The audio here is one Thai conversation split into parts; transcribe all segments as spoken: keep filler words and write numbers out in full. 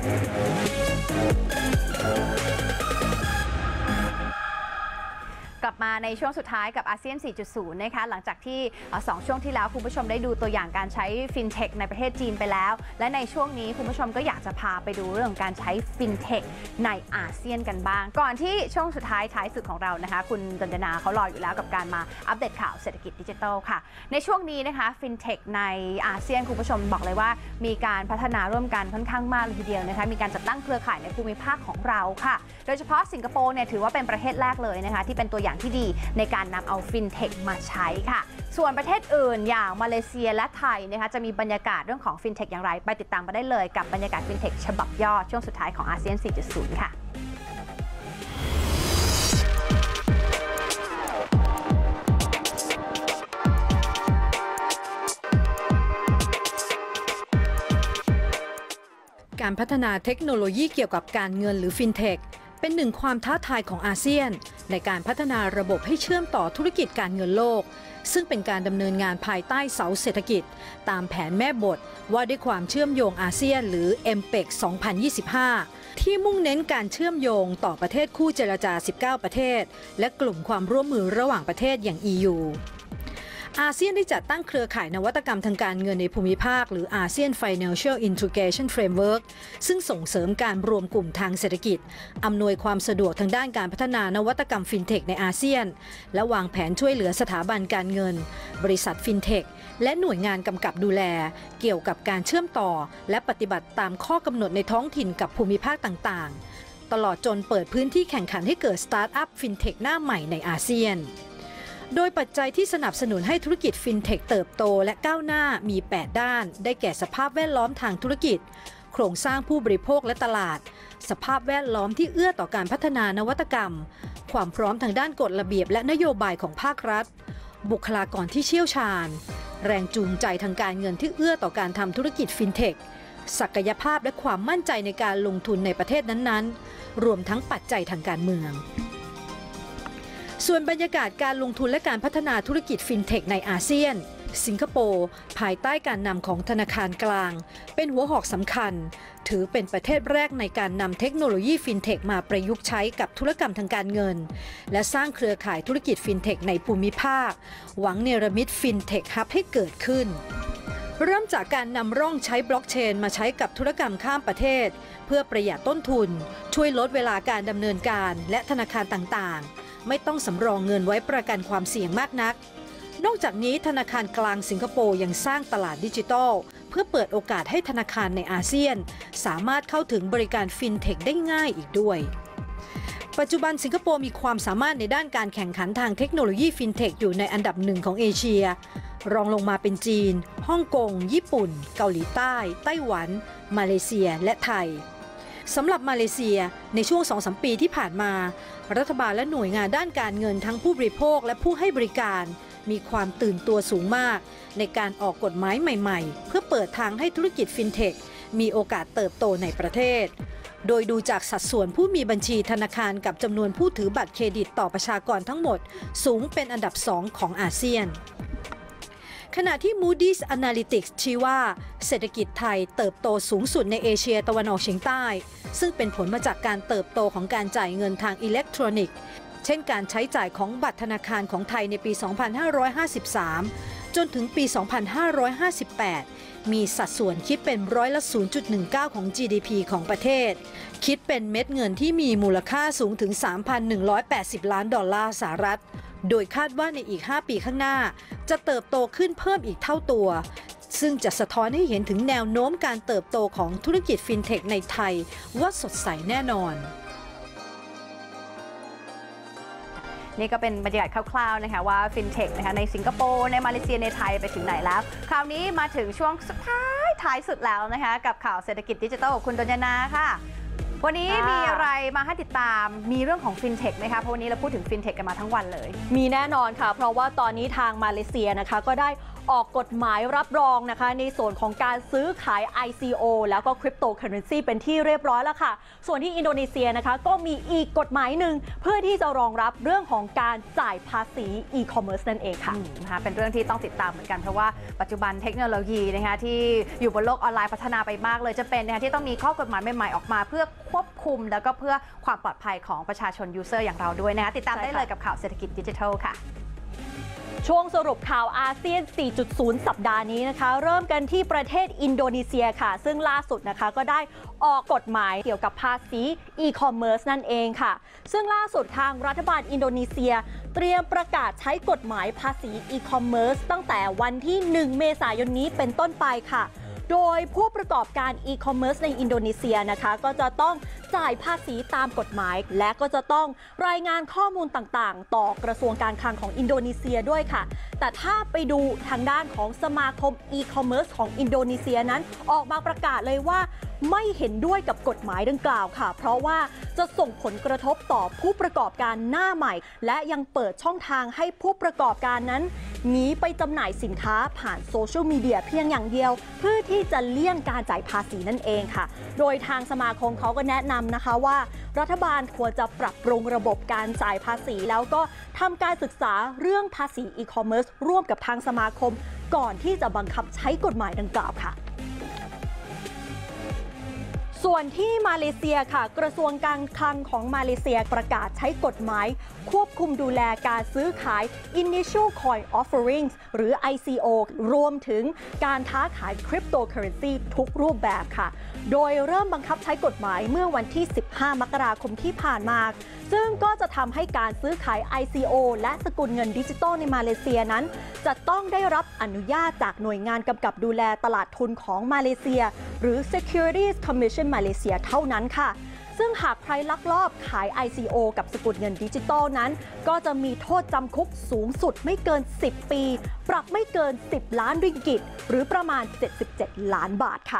กลับมาในช่วงสุดท้ายกับอาเซียน สี่จุดศูนย์ นะคะหลังจากที่สองช่วงที่แล้วคุณผู้ชมได้ดูตัวอย่างการใช้ฟินเทคในประเทศจีนไปแล้วและในช่วงนี้คุณผู้ชมก็อยากจะพาไปดูเรื่องการใช้ฟินเทคในอาเซียนกันบ้างก่อนที่ช่วงสุดท้ายท้ายสุดของเรานะคะคุณดนจนาเขารออยู่แล้วกับการมาอัปเดตข่าวเศรษฐกิจดิจิทัลค่ะในช่วงนี้นะคะฟินเทคในอาเซียนคุณผู้ชมบอกเลยว่ามีการพัฒนาร่วมกันค่อนข้างมากเลยทีเดียวนะคะมีการจัดตั้งเครือข่ายในภูมิภาคของเราค่ะโดยเฉพาะสิงคโปร์เนี่ยถือว่าเป็นประเทศแรกเลยนะคะที่เป็นตัวอย่างที่ดีในการนำเอาฟินเทคมาใช้ค่ะส่วนประเทศอื่นอย่างมาเลเซียและไทยนะคะจะมีบรรยากาศเรื่องของฟินเทคอย่างไรไปติดตามมาได้เลยกับบรรยากาศฟินเทคฉบับย่อช่วงสุดท้ายของอาเซียน สี่จุดศูนย์ ค่ะการพัฒนาเทคโนโลยีเกี่ยวกับการเงินหรือฟินเทคเป็นหนึ่งความท้าทายของอาเซียนในการพัฒนาระบบให้เชื่อมต่อธุรกิจการเงินโลกซึ่งเป็นการดำเนินงานภายใต้เสาเศรษฐกิจตามแผนแม่บทว่าด้วยความเชื่อมโยงอาเซียนหรือ เอ็ม พี อี ซี สองพันยี่สิบห้า ที่มุ่งเน้นการเชื่อมโยงต่อประเทศคู่เจรจา สิบเก้า ประเทศและกลุ่มความร่วมมือระหว่างประเทศอย่าง อี ยู อาเซียนได้จัดตั้งเครือข่ายนวัตกรรมทางการเงินในภูมิภาคหรือ อาเซียน Financial Integration Framework ซึ่งส่งเสริมการรวมกลุ่มทางเศรษฐกิจอำนวยความสะดวกทางด้านการพัฒนานวัตกรรมฟินเทคในอาเซียนและวางแผนช่วยเหลือสถาบันการเงินบริษัทฟินเทคและหน่วยงานกำกับดูแลเกี่ยวกับการเชื่อมต่อและปฏิบัติตามข้อกำหนดในท้องถิ่นกับภูมิภาคต่างๆตลอดจนเปิดพื้นที่แข่งขันให้เกิดสตาร์ทอัพฟินเทคหน้าใหม่ในอาเซียนโดยปัจจัยที่สนับสนุนให้ธุรกิจฟินเทคเติบโตและก้าวหน้ามี แปด ด้านได้แก่สภาพแวดล้อมทางธุรกิจโครงสร้างผู้บริโภคและตลาดสภาพแวดล้อมที่เอื้อต่อการพัฒนานวัตกรรมความพร้อมทางด้านกฎระเบียบและนโยบายของภาครัฐบุคลากรที่เชี่ยวชาญแรงจูงใจทางการเงินที่เอื้อต่อการทำธุรกิจฟินเทคศักยภาพและความมั่นใจในการลงทุนในประเทศนั้นๆรวมทั้งปัจจัยทางการเมืองส่วนบรรยากาศการลงทุนและการพัฒนาธุรกิจฟินเทคในอาเซียนสิงคโปร์ภายใต้การนำของธนาคารกลางเป็นหัวหอกสำคัญถือเป็นประเทศแรกในการนำเทคโนโลยีฟินเทคมาประยุกต์ใช้กับธุรกรรมทางการเงินและสร้างเครือข่ายธุรกิจฟินเทคในภูมิภาคหวังเนรมิตฟินเทคฮับให้เกิดขึ้นเริ่มจากการนำร่องใช้บล็อกเชนมาใช้กับธุรกรรมข้ามประเทศเพื่อประหยัดต้นทุนช่วยลดเวลาการดำเนินการและธนาคารต่างๆไม่ต้องสำรองเงินไว้ประกันความเสี่ยงมากนักนอกจากนี้ธนาคารกลางสิงคโปร์ยังสร้างตลาดดิจิทัลเพื่อเปิดโอกาสให้ธนาคารในอาเซียนสามารถเข้าถึงบริการฟินเทคได้ง่ายอีกด้วยปัจจุบันสิงคโปร์มีความสามารถในด้านการแข่งขันทางเทคโนโลยีฟินเทคอยู่ในอันดับหนึ่งของเอเชียรองลงมาเป็นจีนฮ่องกงญี่ปุ่นเกาหลีใต้ไต้หวันมาเลเซียและไทยสำหรับมาเลเซียในช่วง สองถึงสาม ปีที่ผ่านมารัฐบาลและหน่วยงานด้านการเงินทั้งผู้บริโภคและผู้ให้บริการมีความตื่นตัวสูงมากในการออกกฎหมายใหม่ๆเพื่อเปิดทางให้ธุรกิจฟินเทคมีโอกาสเติบโตในประเทศโดยดูจากสัดส่วนผู้มีบัญชีธนาคารกับจำนวนผู้ถือบัตรเครดิตต่อประชากรทั้งหมดสูงเป็นอันดับสองของอาเซียนขณะที่ Moody's Analytics ชี้ว่าเศรษฐกิจไทยเติบโตสูงสุดในเอเชียตะวันออกเฉียงใต้ซึ่งเป็นผลมาจากการเติบโตของการจ่ายเงินทางอิเล็กทรอนิกส์เช่นการใช้จ่ายของบัตรธนาคารของไทยในปี สองพันห้าร้อยห้าสิบสาม จนถึงปี สองพันห้าร้อยห้าสิบแปด มีสัดส่วนคิดเป็นร้อยละ ศูนย์จุดหนึ่งเก้า ของ จี ดี พี ของประเทศคิดเป็นเม็ดเงินที่มีมูลค่าสูงถึง สามพันหนึ่งร้อยแปดสิบ ล้านดอลลาร์สหรัฐโดยคาดว่าในอีกห้าปีข้างหน้าจะเติบโตขึ้นเพิ่มอีกเท่าตัวซึ่งจะสะท้อนให้เห็นถึงแนวโน้มการเติบโตของธุรกิจฟินเทคในไทยว่าสดใสแน่นอนนี่ก็เป็นบรรยากาศคร่าวๆนะคะว่าฟินเทคนะคะในสิงคโปร์ในมาเลเซียในไทยไปถึงไหนแล้วคราวนี้มาถึงช่วงสุดท้ายท้ายสุดแล้วนะคะกับข่าวเศรษฐกิจดิจิทัลของคุณดนยนาค่ะวันนี้มีอะไรมาให้ติดตามมีเรื่องของฟินเทคไหมคะเพราะวันนี้เราพูดถึงฟินเทคกันมาทั้งวันเลยมีแน่นอนค่ะเพราะว่าตอนนี้ทางมาเลเซียนะคะก็ได้ออกกฎหมายรับรองนะคะในส่วนของการซื้อขาย ไอ ซี โอ แล้วก็คริปโตเคอเรนซีเป็นที่เรียบร้อยแล้วค่ะส่วนที่อินโดนีเซียนะคะก็มีอีกกฎหมายหนึ่งเพื่อที่จะรองรับเรื่องของการจ่ายภาษีอีคอมเมิร์ซนั่นเองค่ะนะคะเป็นเรื่องที่ต้องติดตามเหมือนกันเพราะว่าปัจจุบันเทคโนโลยีนะคะที่อยู่บนโลกออนไลน์พัฒนาไปมากเลยจะเป็นนะคะที่ต้องมีข้อกฎหมายใหม่ๆออกมาเพื่อควบคุมแล้วก็เพื่อความปลอดภัยของประชาชนยูเซอร์อย่างเราด้วยนะคะติดตามได้เลยกับข่าวเศรษฐกิจดิจิทัลค่ะช่วงสรุปข่าวอาเซียน สี่จุดศูนย์ สัปดาห์นี้นะคะเริ่มกันที่ประเทศอินโดนีเซียค่ะซึ่งล่าสุดนะคะก็ได้ออกกฎหมายเกี่ยวกับภาษีอีคอมเมิร์ซนั่นเองค่ะซึ่งล่าสุดทางรัฐบาลอินโดนีเซียเตรียมประกาศใช้กฎหมายภาษีอีคอมเมิร์ซตั้งแต่วันที่หนึ่งเมษายนนี้เป็นต้นไปค่ะโดยผู้ประกอบการอีคอมเมิร์ซในอินโดนีเซียนะคะก็จะต้องจ่ายภาษีตามกฎหมายและก็จะต้องรายงานข้อมูลต่างๆต่อกระทรวงการคลังของอินโดนีเซียด้วยค่ะแต่ถ้าไปดูทางด้านของสมาคมอีคอมเมิร์ซของอินโดนีเซียนั้นออกมาประกาศเลยว่าไม่เห็นด้วยกับกฎหมายดังกล่าวค่ะเพราะว่าจะส่งผลกระทบต่อผู้ประกอบการหน้าใหม่และยังเปิดช่องทางให้ผู้ประกอบการนั้นหนีไปจำหน่ายสินค้าผ่านโซเชียลมีเดียเพียงอย่างเดียวเพื่อที่จะเลี่ยงการจ่ายภาษีนั่นเองค่ะโดยทางสมาคมเขาก็แนะนำนะคะว่ารัฐบาลควรจะปรับปรุงระบบการจ่ายภาษีแล้วก็ทำการศึกษาเรื่องภาษีอีคอมเมิร์ซร่วมกับทางสมาคมก่อนที่จะบังคับใช้กฎหมายดังกล่าวค่ะส่วนที่มาเลเซียค่ะกระทรวงการคลังของมาเลเซียประกาศใช้กฎหมายควบคุมดูแลการซื้อขาย Initial Coin Offerings หรือ ไอ ซี โอ รวมถึงการค้าขายคริปโตเคอเรนซีทุกรูปแบบค่ะโดยเริ่มบังคับใช้กฎหมายเมื่อวันที่สิบห้ามกราคมที่ผ่านมาซึ่งก็จะทำให้การซื้อขาย ไอ ซี โอ และสกุลเงินดิจิตอลในมาเลเซียนั้นจะต้องได้รับอนุญาตจากหน่วยงานกำกับดูแลตลาดทุนของมาเลเซียหรือ Securities Commission Malaysia เท่านั้นค่ะซึ่งหากใครลักลอบขาย ไอ ซี โอ กับสกุลเงินดิจิตอลนั้นก็จะมีโทษจำคุกสูงสุดไม่เกินสิบปีปรับไม่เกินสิบล้านริงกิตหรือประมาณเจ็ดสิบเจ็ดล้านบาทค่ะ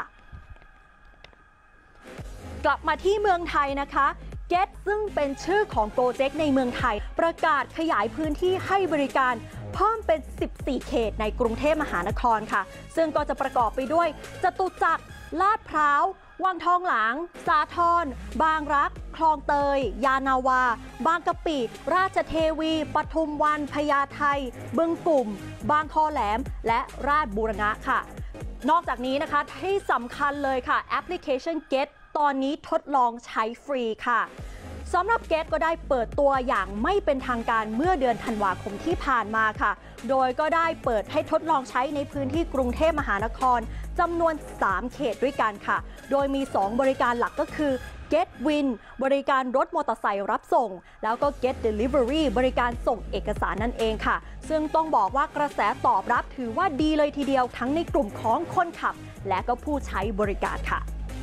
กลับมาที่เมืองไทยนะคะGet ซึ่งเป็นชื่อของ Gojek ในเมืองไทยประกาศขยายพื้นที่ให้บริการเพิ่มเป็นสิบสี่เขตในกรุงเทพมหานครค่ะซึ่งก็จะประกอบไปด้วยจตุจักรลาดพร้าววังทองหลางสาทรบางรักคลองเตยยานาวาบางกะปิราชเทวีปทุมวันพญาไทบึงกลุ่มบางคอแหลมและราชบูรณะค่ะนอกจากนี้นะคะที่สำคัญเลยค่ะแอปพลิเคชัน Get ตอนนี้ทดลองใช้ฟรีค่ะสำหรับ Get ก็ได้เปิดตัวอย่างไม่เป็นทางการเมื่อเดือนธันวาคมที่ผ่านมาค่ะโดยก็ได้เปิดให้ทดลองใช้ในพื้นที่กรุงเทพมหานครจำนวนสามเขตด้วยกันค่ะโดยมีสองบริการหลักก็คือ Get Win บริการรถมอเตอร์ไซค์รับส่งแล้วก็ Get Delivery บริการส่งเอกสารนั่นเองค่ะซึ่งต้องบอกว่ากระแสตอบรับถือว่าดีเลยทีเดียวทั้งในกลุ่มของคนขับและก็ผู้ใช้บริการค่ะ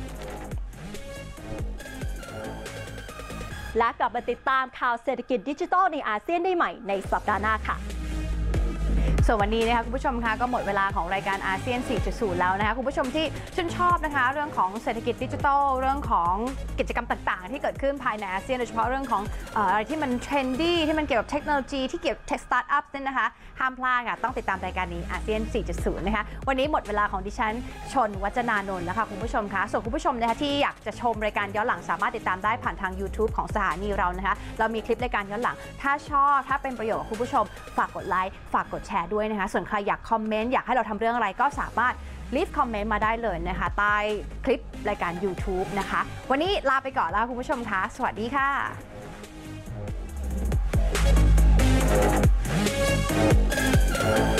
และกลับมาติดตามข่าวเศรษฐกิจดิจิทัลในอาเซียนได้ใหม่ในสัปดาห์หน้าค่ะส่วนวันนี้นะคะคุณผู้ชมคะก็หมดเวลาของรายการอาเซียน สี่จุดศูนย์ แล้วนะคะคุณผู้ชมที่ชื่นชอบนะคะเรื่องของเศรษฐกิจดิจิทัลเรื่องของกิจกรรมต่างๆที่เกิดขึ้นภายในอาเซียนโดยเฉพาะเรื่องของอะไรที่มันเทรนดี้ที่มันเกี่ยวกับเทคโนโลยีที่เกี่ยวกับสตาร์ทอัพเนี่ยนะคะห้ามพลาดค่ะต้องติดตามรายการนี้อาเซียน สี่จุดศูนย์ นะคะวันนี้หมดเวลาของดิฉันชนวัจนานนท์แล้วค่ะคุณผู้ชมคะส่วนคุณผู้ชมนะคะที่อยากจะชมรายการย้อนหลังสามารถติดตามได้ผ่านทาง YouTube ของสถานีเรานะคะเรามีคลิปรายการย้อนหลังถ้าชอบถ้าเป็นประโยชน์กับคุณผู้ชมฝากกดไลค์ฝากกดแชร์ด้วยนะคะส่วนใครอยากคอมเมนต์อยากให้เราทำเรื่องอะไรก็สามารถ leave คอมเมนต์มาได้เลยนะคะใต้คลิปรายการ YouTube นะคะวันนี้ลาไปก่อนแล้วคุณผู้ชมคะสวัสดีค่ะ